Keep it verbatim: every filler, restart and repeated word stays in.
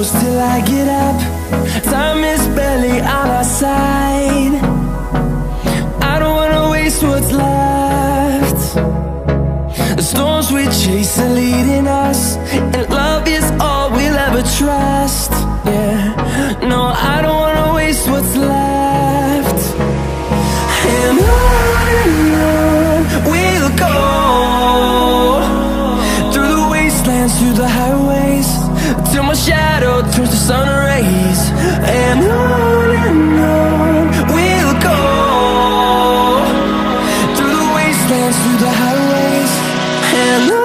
close till I get up. Time is barely on our side. I don't wanna waste what's left. The storms we chase are leading us, and love is all we'll ever trust. Yeah, no, I don't wanna waste what's left. And on and on we'll go, through the wastelands, through the highways, till my shadow turns to sun rays. And on and on we'll go, through the wastelands, through the highways, and on.